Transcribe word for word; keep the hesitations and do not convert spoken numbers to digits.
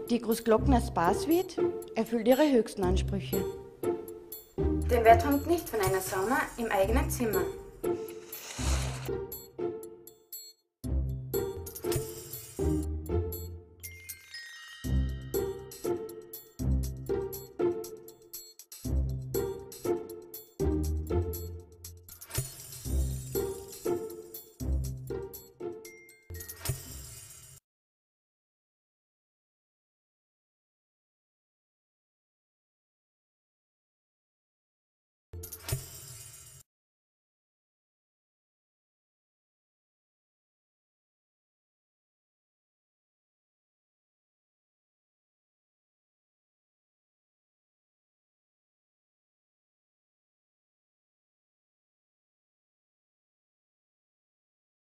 Die Großglockner Spa Suite erfüllt ihre höchsten Ansprüche. Denn wer träumt nicht von einer Sauna im eigenen Zimmer?